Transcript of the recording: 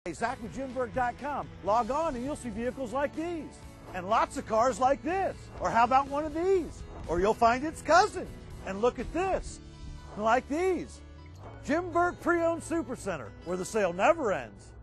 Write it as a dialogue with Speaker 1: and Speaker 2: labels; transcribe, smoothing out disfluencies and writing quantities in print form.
Speaker 1: Hey, Zach with JimBurke.com. Log on and you'll see vehicles like these. And lots of cars like this. Or how about one of these? Or you'll find its cousin. And look at this. Like these. Jim Burke Pre-Owned Supercenter, where the sale never ends.